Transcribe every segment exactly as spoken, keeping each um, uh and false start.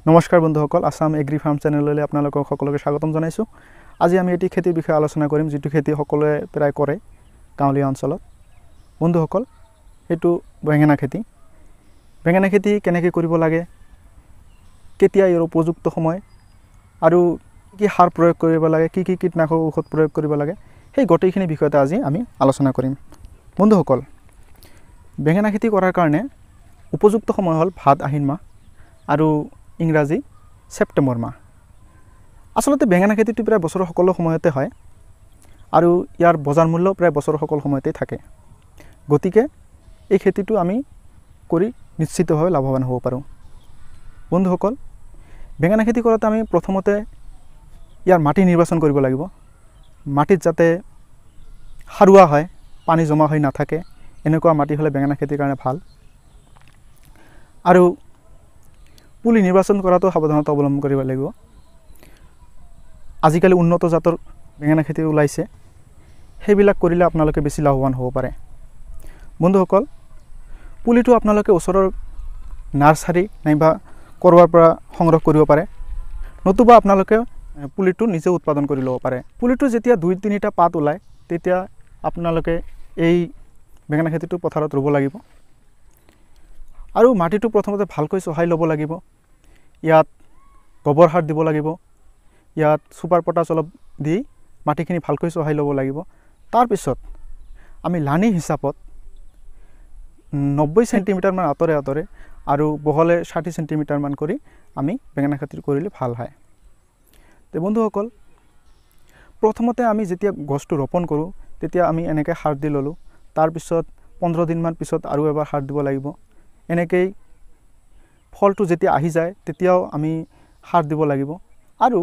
নমস্কাৰ বন্ধুসকল, Assam agri farm চেনেললৈ আপোনালোকক সকলোকে স্বাগতম জনাইছোঁ। আজি আমি এটি খেতিৰ বিষয়ে আলোচনা কৰিম, যিটো খেতি সকলোৱে প্ৰায় কৰে গাঁৱলীয়া অঞ্চলত। বন্ধুসকল, সেইটো বেঙেনা খেতি। বেঙেনা খেতি কেনেকৈ কৰিব লাগে, কেতিয়া ইয়াৰ উপযুক্ত সময়, আৰু কি সাৰ প্ৰয়োগ কৰিব লাগে, কি কি কীটনাশক ঔষধ প্ৰয়োগ কৰিব লাগে, সেই গোটেইখিনি বিষয়তে আজি আমি আলোচনা কৰিম। বন্ধুসকল, বেঙেনা খেতি কৰাৰ কাৰণে উপযুক্ত সময় হ'ল ভাদ আহিন মাহ আৰু ইংৰাজী ছেপ্টেম্বৰ মাহ। আচলতে বেঙেনা খেতিটো প্ৰায় বছৰৰ সকলো সময়তে হয় আৰু ইয়াৰ বজাৰ মূল্য প্ৰায় বছৰৰ সকলো সময়তেই থাকে। গতিকে এই খেতিটো আমি কৰি নিশ্চিতভাৱে লাভৱান হ'ব পাৰোঁ। বন্ধুসকল, বেঙেনা খেতি কৰোঁতে আমি প্ৰথমতে ইয়াৰ মাটি নিৰ্বাচন কৰিব লাগিব। মাটিত যাতে সাৰুৱা হয়, পানী জমা হৈ নাথাকে, এনেকুৱা মাটি হ'লে বেঙেনা খেতিৰ কাৰণে ভাল। আৰু পুলি নিৰ্বাচন কৰাটো সাৱধানতা অৱলম্বন কৰিব লাগিব। আজিকালি উন্নত জাতৰ বেঙেনা খেতি ওলাইছে, সেইবিলাক কৰিলে আপোনালোকে বেছি লাভৱান হ'ব পাৰে। বন্ধুসকল, পুলিটো আপোনালোকে ওচৰৰ নাৰ্চাৰী নাইবা ক'ৰবাৰ পৰা সংগ্ৰহ কৰিব পাৰে, নতুবা আপোনালোকে পুলিটো নিজে উৎপাদন কৰি ল'ব পাৰে। পুলিটো যেতিয়া দুই তিনিটা পাত ওলায়, তেতিয়া আপোনালোকে এই বেঙেনা খেতিটো পথাৰত ৰুব লাগিব। আৰু মাটিটো প্ৰথমতে ভালকৈ চহাই ল'ব লাগিব। ইয়াত গোবৰ সাৰ দিব লাগিব, ইয়াত ছুপাৰ পটাছ অলপ দি মাটিখিনি ভালকৈ চহাই ল'ব লাগিব। তাৰপিছত আমি লানি হিচাপত নব্বৈ চেণ্টিমিটাৰমান আঁতৰে আঁতৰে আৰু বহলে ষাঠি চেণ্টিমিটাৰমান কৰি আমি বেঙেনা খেতি কৰিলে ভাল হয়। তো বন্ধুসকল, প্ৰথমতে আমি যেতিয়া গছটো ৰোপণ কৰোঁ, তেতিয়া আমি এনেকৈ সাৰ দি ল'লোঁ। তাৰপিছত পোন্ধৰ দিনমান পিছত আৰু এবাৰ সাৰ দিব লাগিব। এনেকৈ ফলটো যেতিয়া আহি যায়, তেতিয়াও আমি সাৰ দিব লাগিব। আৰু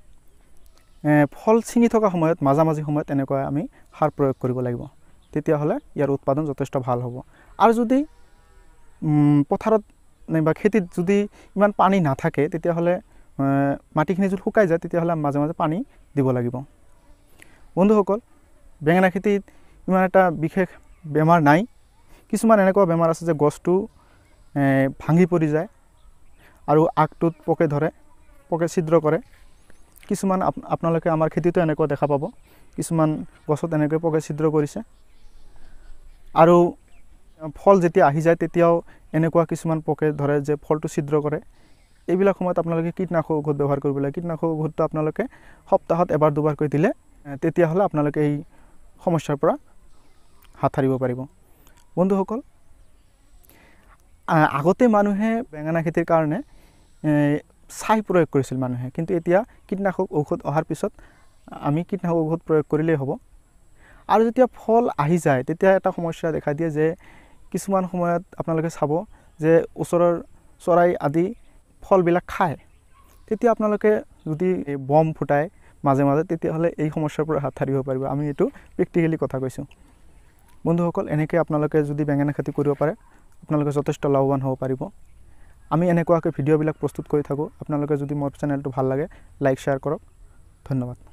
ফল ছিঙি থকা সময়ত মাজে সময়ত এনেকুৱা আমি সাৰ প্ৰয়োগ কৰিব লাগিব। তেতিয়াহ'লে ইয়াৰ উৎপাদন যথেষ্ট ভাল হ'ব। আৰু যদি পথাৰত নাইবা খেতিত যদি ইমান পানী নাথাকে, তেতিয়াহ'লে মাটিখিনি যদি শুকাই যায়, তেতিয়াহ'লে মাজে মাজে পানী দিব লাগিব। বন্ধুসকল, বেঙেনা খেতিত ইমান এটা বিশেষ বেমাৰ নাই। কিছুমান এনেকুৱা বেমাৰ আছে যে গছটো ভাঙি পৰি যায় আৰু আগটোত পোকে ধৰে, পোকে ছিদ্ৰ কৰে। কিছুমান আপোনালোকে আমাৰ খেতিটো এনেকুৱা দেখা পাব, কিছুমান গছত এনেকৈ পোকে ছিদ্ৰ কৰিছে। আৰু ফল যেতিয়া আহি যায়, তেতিয়াও এনেকুৱা কিছুমান পোকে ধৰে যে ফলটো ছিদ্ৰ কৰে। এইবিলাক সময়ত আপোনালোকে কীটনাশক ঔষধ ব্যৱহাৰ কৰিব লাগে। কীটনাশক ঔষধটো আপোনালোকে সপ্তাহত এবাৰ দুবাৰকৈ দিলে তেতিয়াহ'লে আপোনালোকে এই সমস্যাৰ পৰা হাত সাৰিব পাৰিব। বন্ধুসকল, আগতে মানুহে বেঙেনা খেতিৰ কাৰণে ছাই প্ৰয়োগ কৰিছিল মানুহে, কিন্তু এতিয়া কীটনাশক ঔষধ অহাৰ পিছত আমি কীটনাশক ঔষধ প্ৰয়োগ কৰিলেই হ'ব। আৰু যেতিয়া ফল আহি যায়, তেতিয়া এটা সমস্যা দেখা দিয়ে যে কিছুমান সময়ত আপোনালোকে চাব যে ওচৰৰ চৰাই আদি ফলবিলাক খায়। তেতিয়া আপোনালোকে যদি বম ফুটাই মাজে মাজে, তেতিয়াহ'লে এই সমস্যাৰ পৰা হাত সাৰিব পাৰিব। আমি এইটো প্ৰেক্টিকেলি কথা কৈছোঁ। বন্ধুসকল, এনেকৈ আপোনালোকে যদি বেঙেনা খেতি কৰিব পাৰে, আপোনালোকে যথেষ্ট লাভৱান হ'ব পাৰিব। আমি এনেকুৱাকৈ ভিডিঅ'বিলাক প্ৰস্তুত কৰি থাকোঁ। আপোনালোকে যদি মোৰ চেনেলটো ভাল লাগে, লাইক শ্বেয়াৰ কৰক। ধন্যবাদ।